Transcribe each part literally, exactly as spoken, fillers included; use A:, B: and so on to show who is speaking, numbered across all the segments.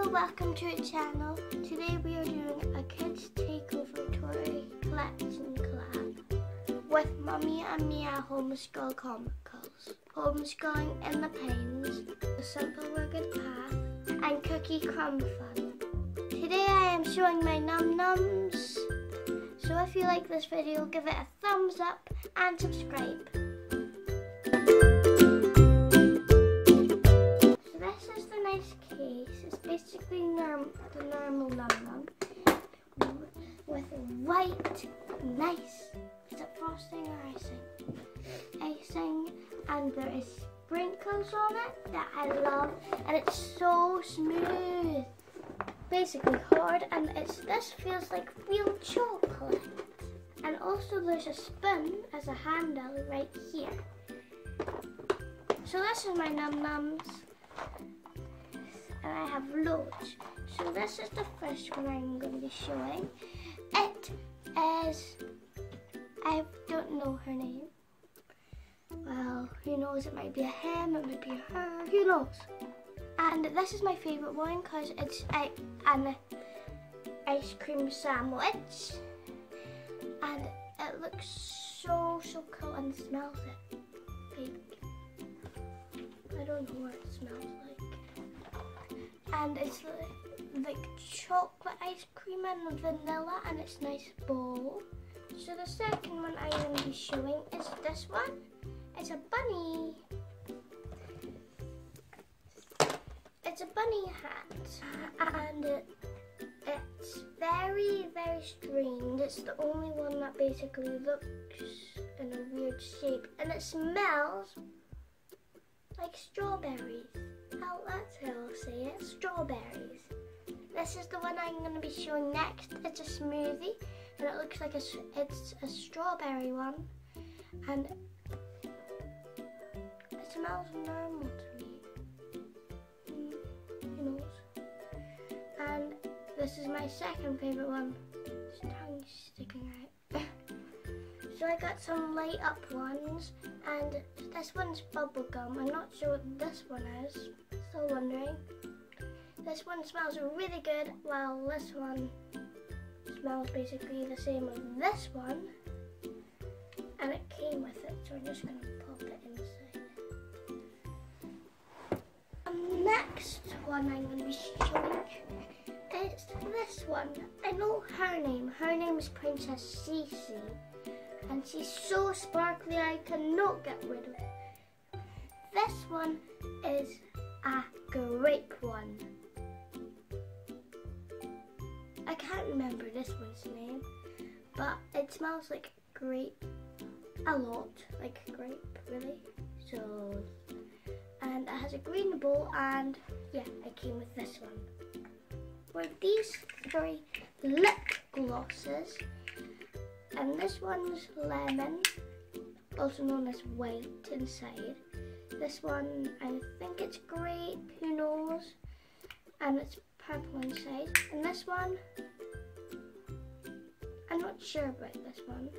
A: welcome to our channel. Today we are doing a kids takeover toy collection collab with Mummy and Mia Homeschool Comicals, Homeschooling in the Pines, The Simple Rugged Path, and Cookie Crumb Fun. Today I am showing my Num Nums, so if you like this video, give it a thumbs up and subscribe. Case. It's basically norm the normal Num Num with white, nice, is it frosting or icing? Icing, and there is sprinkles on it that I love, and it's so smooth. Basically hard, and it's this feels like real chocolate. And also there's a spoon as a handle right here. So this is my Num Nums. And I have loads. So this is the first one I'm going to be showing. It is, I don't know her name. Well, who knows, it might be a him, it might be a her, who knows. And this is my favourite one because it's a, an ice cream sandwich. And it looks so, so cool and smells it. Pink. I don't know what it smells like. And it's like, like chocolate ice cream and vanilla, and it's nice bowl. So the second one I'm going to be showing is this one. It's a bunny. It's a bunny hat, and it, it's very, very strange. It's the only one that basically looks in a weird shape, and it smells like strawberries. Oh, that's how I'll say it, strawberries. This is the one I'm going to be showing next. It's a smoothie, and it looks like a, it's a strawberry one, and it smells normal to me. Mm, who knows? And this is my second favourite one. His tongue's sticking out. So I got some light up ones, and this one's bubble gum. I'm not sure what this one is, still wondering. This one smells really good, while this one smells basically the same as this one. And it came with it, so I'm just going to pop it inside. The next one I'm going to be showing is this one. I know her name. Her name is Princess Cece. And she's so sparkly I cannot get rid of it. This one is a grape one. I can't remember this one's name, but it smells like grape a lot, like grape really. So, and it has a green bowl, and yeah, I came with this one. For these three lip glosses. And this one's lemon, also known as white inside. This one, I think it's grape, who knows? And it's purple inside. And this one, I'm not sure about this one.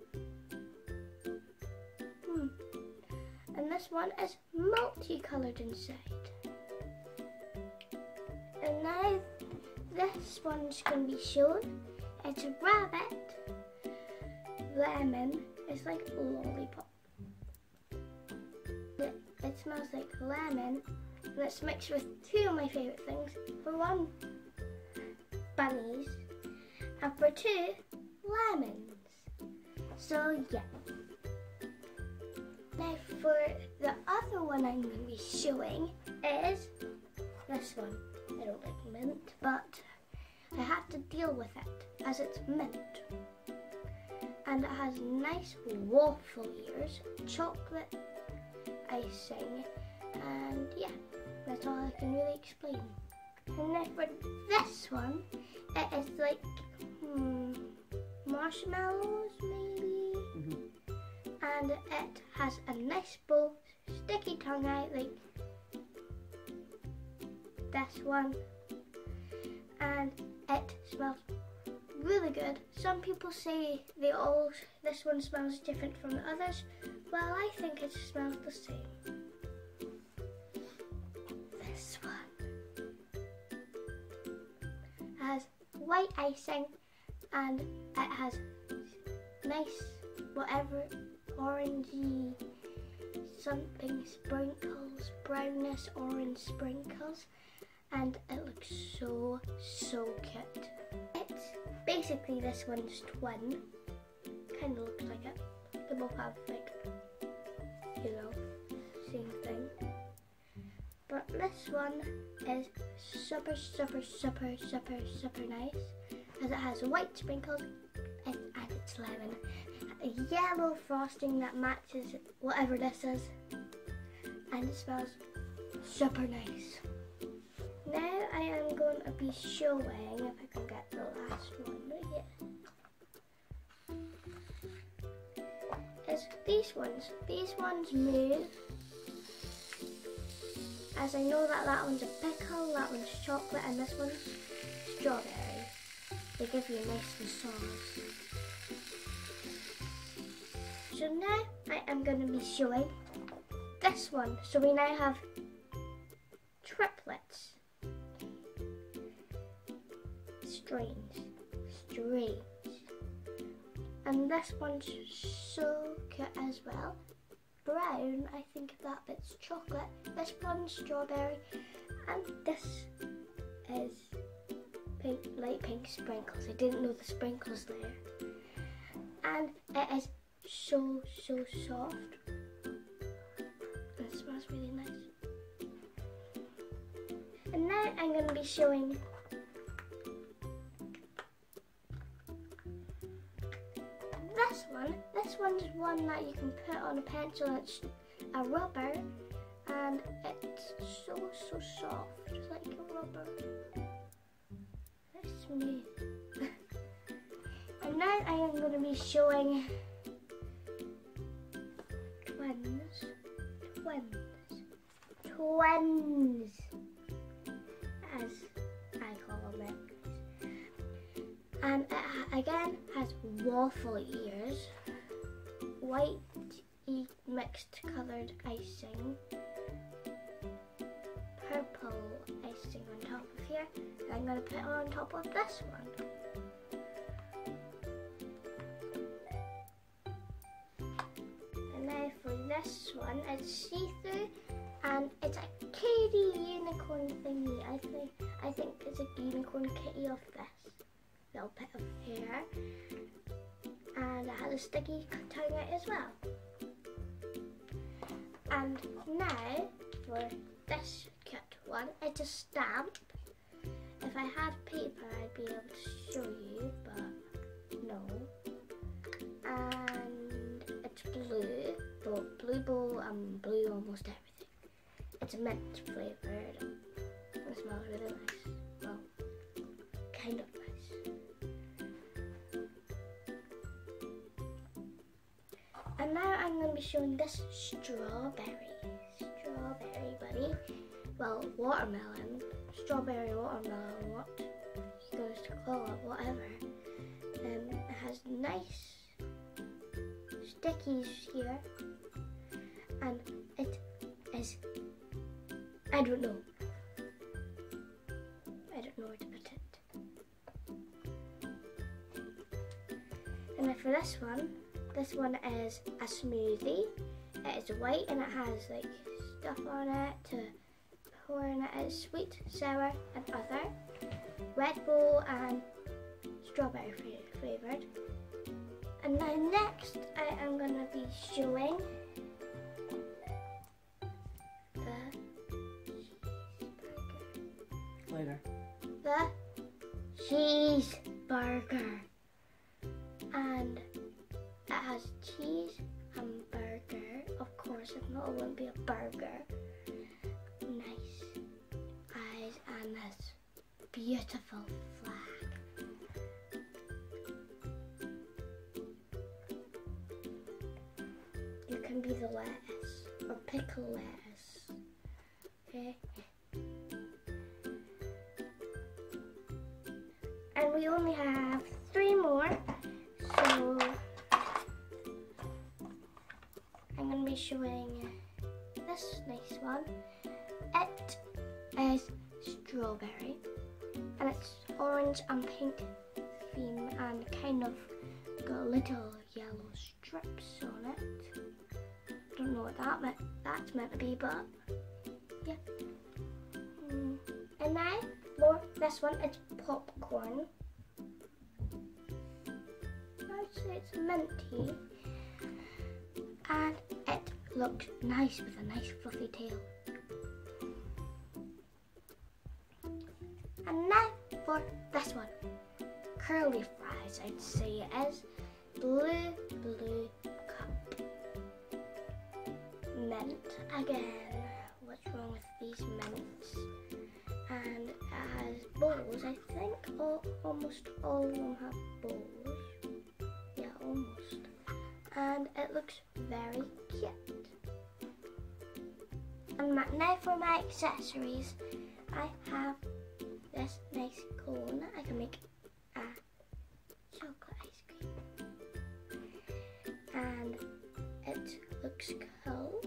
A: Hmm. And this one is multicoloured inside. And now this one's going to be shown. It's a rabbit. Lemon is like a lollipop. It, it smells like lemon, and it's mixed with two of my favourite things. For one, bunnies, and for two, lemons. So yeah. Now for the other one I'm going to be showing is this one. I don't like mint, but I have to deal with it as it's mint. And it has nice waffle ears, chocolate icing, and yeah, that's all I can really explain. And then for this one, it is like hmm, marshmallows maybe, mm-hmm. And it has a nice bowl, sticky tongue out like this one, and it smells really good. Some people say they all this one smells different from the others. Well, I think it smells the same. This one. white icing, and it has nice, whatever, orangey something sprinkles, brownish orange sprinkles, and it looks so, so cute. It's basically this one's twin. Kind of looks like it. They both have like, you know, same thing. But this one is super, super, super, super, super nice, as it has white sprinkles and, and it's lemon. A yellow frosting that matches whatever this is, and it smells super nice. Now I am going to be showing, if I can get the last one right here, is these ones. These ones move, as I know that that one's a pickle, that one's chocolate, and this one's strawberry. They give you a nice massage. So now I am going to be showing this one. So we now have triplets. Strange. Strange. And this one's so cute as well. Brown, I think that bit's chocolate. This one's strawberry. And this is pink, light pink sprinkles. I didn't know the sprinkles there. And it is so, so soft. And it smells really nice. And now I'm going to be showing this one. This one's one that you can put on a pencil. It's a rubber, and it's so, so soft. It's like a rubber. It's smooth. And now I am going to be showing twins, twins, twins, as I call them. And it again has waffle ears, white mixed coloured icing, purple icing on top of here, and I'm going to put it on top of this one. Now for this one, it's see-through, and it's a kitty unicorn thingy. I think I think it's a unicorn kitty of this little bit of hair, and it has a sticky tongue out as well. And now for this cute one, it's a stamp. If I had paper, I'd be able to show you, but no. And it's blue, but blue bowl and blue almost everything. It's mint flavoured. It smells really nice. Well, kind of nice. And now I'm going to be showing this strawberry. Strawberry buddy. Well, watermelon. Strawberry watermelon, what you guys to call it, whatever. Um, it has nice stickies here, and it is, I don't know, I don't know where to put it. And then for this one, this one is a smoothie. It is white and it has like stuff on it to pour in it. It's sweet, sour and other, Red Bull and strawberry flavoured. And now next I am going to be showing the cheeseburger.
B: Later.
A: The cheeseburger. And it has cheese and burger. Of course, if not, it wouldn't be a burger. Nice eyes and this beautiful flag. You can be the lettuce or pickle lettuce. Okay. And we only have three more, so I'm going to be showing this nice one. It is strawberry. and it's orange and pink theme and kind of got little yellow strips on it. I don't know what that meant, that's meant to be, but yeah. Mm. And now for this one, it's popcorn. I'd say it's minty, and it looks nice with a nice fluffy tail. And now for this one, curly fries. I'd say it is blue, blue cup. Mint again. What's wrong with these mints? And it has bowls. I think all, almost all of them have bowls. Yeah, almost. And it looks very cute. And my, now for my accessories, I have this nice cone. I can make a chocolate ice cream. And it looks cool.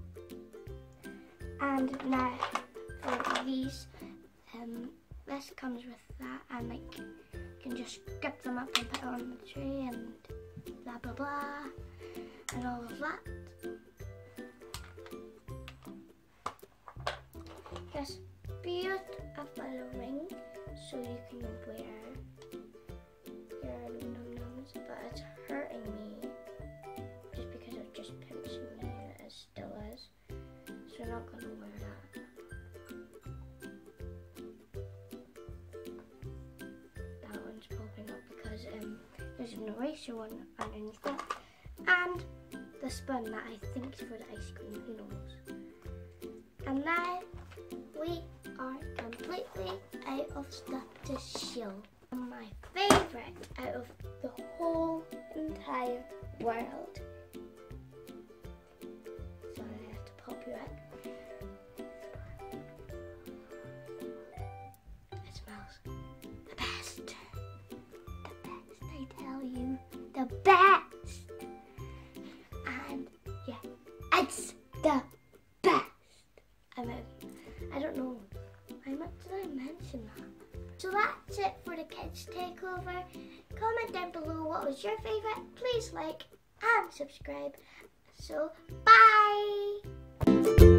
A: And now for these, um, this comes with that, and like you can just grip them up and put it on the tree and blah blah blah and all of that. This beautiful ring, so you can wear your num nums, but it's hurting me just because it's just pinching me, and it still is. So I'm not gonna wear that. That one's popping up because um, there's an eraser one underneath it, and the spoon that I think is for the ice cream. Who knows? And now we are completely out of stuff to show. My favorite out of the whole entire world. Sorry, I have to pop you out. It smells the best. The best, I tell you. The best. And yeah, it's the best. I mean, I don't know. How much did I mention that? So that's it for the kids takeover. Comment down below what was your favourite. Please like and subscribe. So bye!